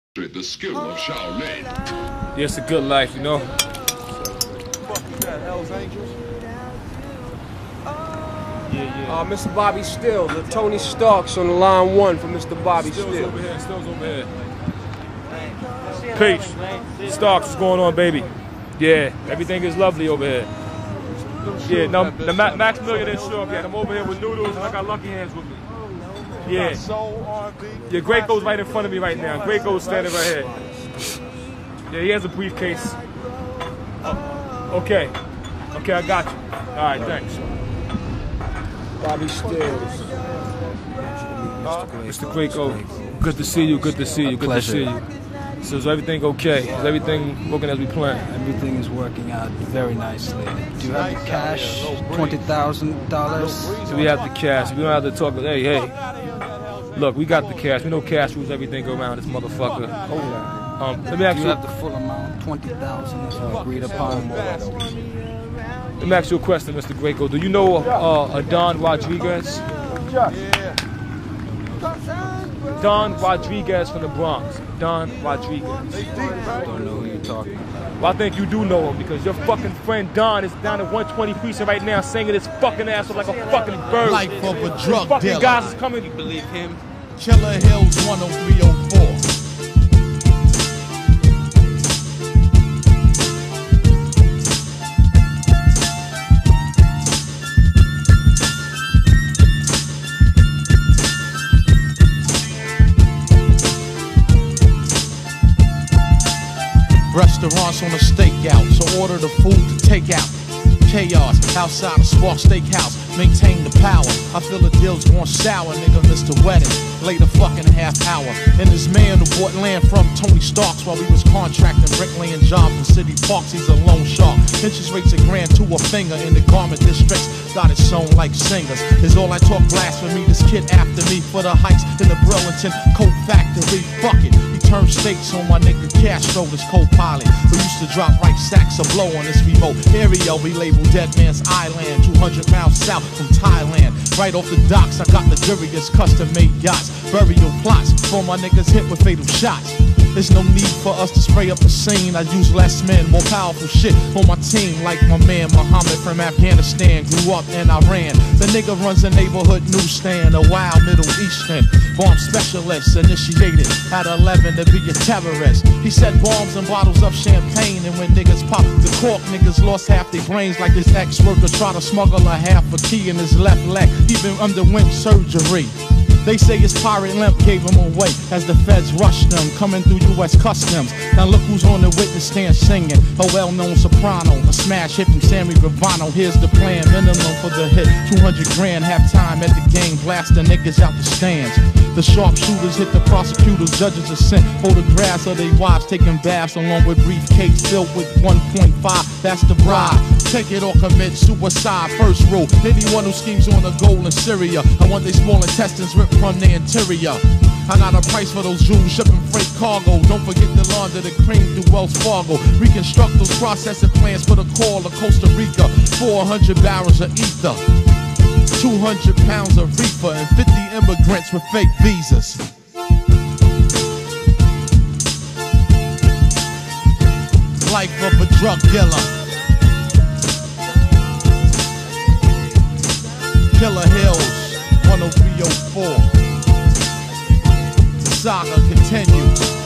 The skill of Shaolin. Yeah, it's a good life, you know. Yeah. Mr. Bobby Still, the Tony Starks on the line 1 for Mr. Bobby Still. Stills over here. Peace. Starks, what's going on, baby? Yeah, everything is lovely over here. Yeah, no, the Maximillion didn't show up yet. I'm over here with Noodles and I got Lucky Hands with me. Yeah. Yeah, Great goes right in front of me right now. Great goes standing right here. Yeah, he has a briefcase. Okay. Okay, I got you. All right, thanks. Bobby Stills. Mr. Great good to see you, good to see you, good to see you. So is everything okay? Is everything working as we planned? Everything is working out very nicely. Do you have the cash? $20,000? Do we have the cash? We don't have to talk. Hey. Look, we got the cash. We know cash rules everything around this motherfucker. Let me ask you. You have the full amount, $20,000 agreed upon. Let me ask you a question, Mr. Greco. Do you know Don Rodriguez? Don Rodriguez from the Bronx. Don Rodriguez. I don't know who you're talking about. Well, I think you do know him because your fucking friend Don is down at 120 Precinct right now singing his fucking ass off like a fucking bird. Life of a drug fucking dealer. guys is coming. You believe him? Killer Hills 10304. Restaurants on a stakeout, so order the food to take out. Chaos outside a Spark Steakhouse, maintain the power. I feel the deal's going sour, nigga missed the wedding. Late a fucking half hour. And this man who bought land from Tony Starks while we was contracting bricklaying jobs in city parks, he's a loan shark. Interest rates a grand to a finger in the garment districts. Got it sewn like singers. Is all I talk blasphemy. This kid after me for the heights in the Burlington Coat Factory. Fuck it. He turned stakes on my nigga Castro, this co-pilot who used to drop right sacks of blow on this remote area we labeled Dead Man's Island, 200 miles south from Thailand. Right off the docks, I got luxurious custom-made yachts, burial plots for my niggas hit with fatal shots. There's no need for us to spray up the scene. I use less men, more powerful shit on my team. Like my man Muhammad from Afghanistan, grew up in Iran. The nigga runs a neighborhood newsstand, a wild Middle Eastern bomb specialist, initiated at 11 to be a terrorist. He set bombs and bottles of champagne, and when niggas popped the cork, niggas lost half their brains. Like this ex-worker tried to smuggle a half a key in his left leg. He been underwent surgery. They say his pirate limp gave him away as the feds rushed them, coming through U.S. Customs. Now look who's on the witness stand singing, a well-known soprano, a smash hit from Sammy Gravano. Here's the plan, minimum for the hit, 200 grand, halftime at the game, blast the niggas out the stands. The sharpshooters hit the prosecutors, judges are sent, photographs of their wives taking baths along with briefcase filled with 1.5, that's the bribe. Take it or commit suicide, first rule. Anyone who schemes on a goal in Syria, I want their small intestines ripped from the interior. I got a price for those Jews shipping freight cargo. Don't forget the launder the cream through Wells Fargo. Reconstruct those processing plants for the call of Costa Rica. 400 barrels of ether, 200 pounds of reefer, and 50 immigrants with fake visas. Life of a drug dealer. Killer Hills 10304. The saga continues.